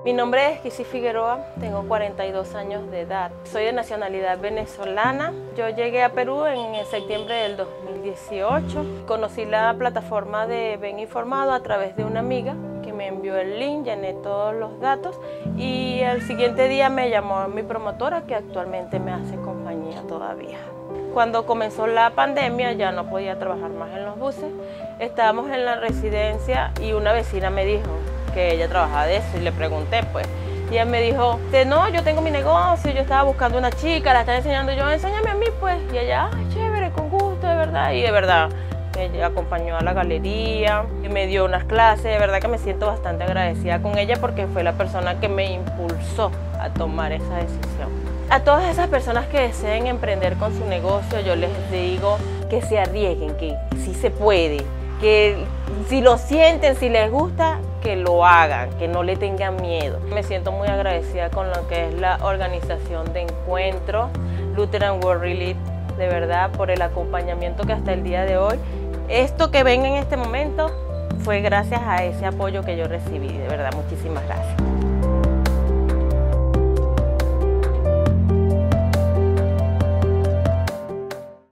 Mi nombre es Kisi Figueroa, tengo 42 años de edad. Soy de nacionalidad venezolana. Yo llegué a Perú en septiembre del 2018. Conocí la plataforma de Ven Informado a través de una amiga que me envió el link, llené todos los datos y al siguiente día me llamó mi promotora, que actualmente me hace compañía todavía. Cuando comenzó la pandemia ya no podía trabajar más en los buses. Estábamos en la residencia y una vecina me dijo que ella trabajaba de eso y le pregunté, pues. Y ella me dijo, no, yo tengo mi negocio, yo estaba buscando una chica, la estaba enseñando, yo, enséñame a mí, pues. Y ella, ay, chévere, con gusto, de verdad. Y de verdad, me acompañó a la galería, y me dio unas clases, de verdad que me siento bastante agradecida con ella porque fue la persona que me impulsó a tomar esa decisión. A todas esas personas que deseen emprender con su negocio, yo les digo que se arriesguen, que sí se puede, que si lo sienten, si les gusta, que lo hagan, que no le tengan miedo. Me siento muy agradecida con lo que es la organización de encuentro, Lutheran World Relief, de verdad, por el acompañamiento que hasta el día de hoy, esto que ven en este momento, fue gracias a ese apoyo que yo recibí, de verdad, muchísimas gracias.